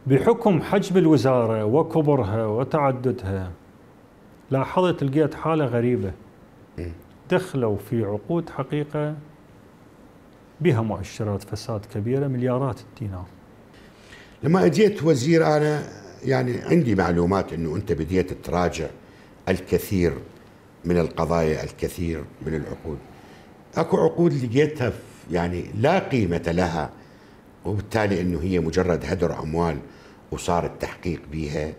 بحكم حجم الوزارة وكبرها وتعددها لاحظت لقيت حالة غريبة، دخلوا في عقود حقيقة بها مؤشرات فساد كبيرة مليارات الدينار. لما اجيت وزير انا يعني عندي معلومات انه انت بديت تراجع الكثير من القضايا، الكثير من العقود. اكو عقود لقيتها يعني لا قيمة لها، وبالتالي انه هي مجرد هدر اموال وصار التحقيق بها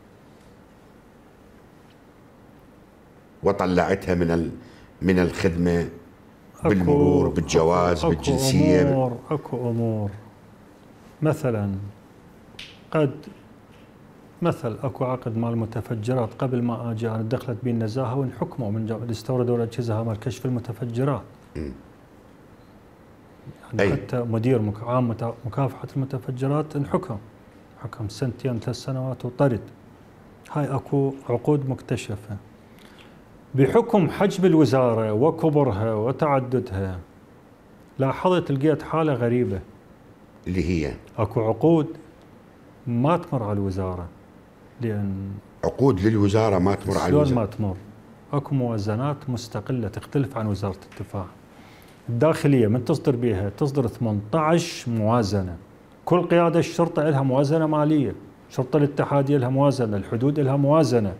وطلعتها من الخدمة بالمرور بالجواز بالجنسية. اكو امور مثلا اكو عقد مال متفجرات قبل ما اجي انا دخلت بي النزاهه وانحكموا من اللي استوردوا الاجهزه مال كشف المتفجرات. يعني حتى مدير عام مكافحه المتفجرات انحكم، حكم 2 3 سنوات وطرد. هاي اكو عقود مكتشفه. بحكم حجم الوزاره وكبرها وتعددها لاحظت لقيت حاله غريبه، اللي هي اكو عقود ما تمر على الوزاره، لان عقود للوزاره ما تمر على الوزاره. ما تمر، اكو موازنات مستقله تختلف عن وزاره الدفاع. الداخليه من تصدر بها تصدر 18 موازنه، كل قياده الشرطه لها موازنه ماليه، الشرطه الاتحاديه لها موازنه، الحدود لها موازنه.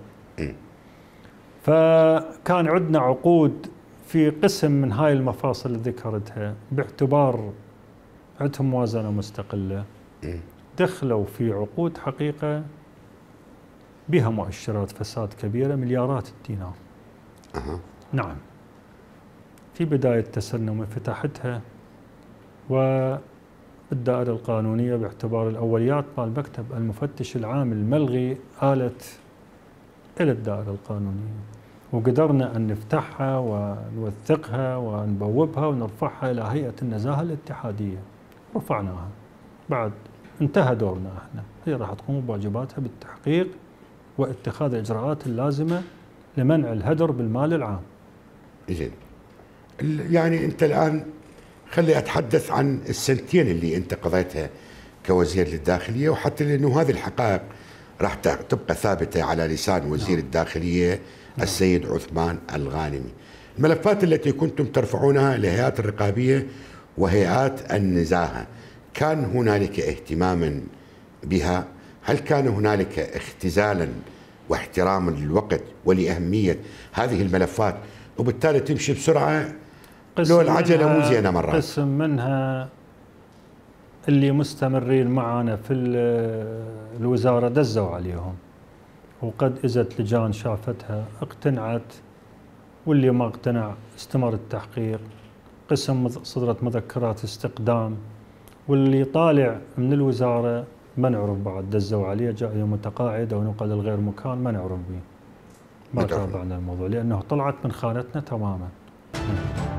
فكان عندنا عقود في قسم من هاي المفاصل اللي ذكرتها باعتبار عندهم موازنه مستقله، دخلوا في عقود حقيقه بها مؤشرات فساد كبيره مليارات الدينار. نعم. في بدايه تسنم فتحتها والدائره القانونيه باعتبار الاوليات مال مكتب المفتش العام الملغي آلت الى الدائره القانونيه، وقدرنا ان نفتحها ونوثقها ونبوبها ونرفعها الى هيئه النزاهه الاتحاديه. رفعناها بعد انتهى دورنا احنا، هي راح تقوم بواجباتها بالتحقيق واتخاذ الاجراءات اللازمه لمنع الهدر بالمال العام. زين. يعني انت الان خلي اتحدث عن السنتين اللي انت قضيتها كوزير للداخليه، وحتى لانه هذه الحقائق راح تبقى ثابته على لسان وزير الداخليه السيد عثمان الغانمي. الملفات التي كنتم ترفعونها للهيئات الرقابيه وهيئات النزاهه، كان هنالك اهتماما بها؟ هل كان هنالك اختزالا واحتراما للوقت ولأهمية هذه الملفات، وبالتالي تمشي بسرعة لو العجلة مو زينة مرات؟ قسم منها اللي مستمرين معنا في الوزارة دزوا عليهم، وقد إجت لجان شافتها اقتنعت، واللي ما اقتنع استمر التحقيق. قسم صدرت مذكرات استقدام، واللي طالع من الوزارة ما نعرف بعد دزوا عليه، جاء متقاعد او نقل لغير مكان ما نعرف به. ما تابعنا الموضوع لانه طلعت من خانتنا تماما.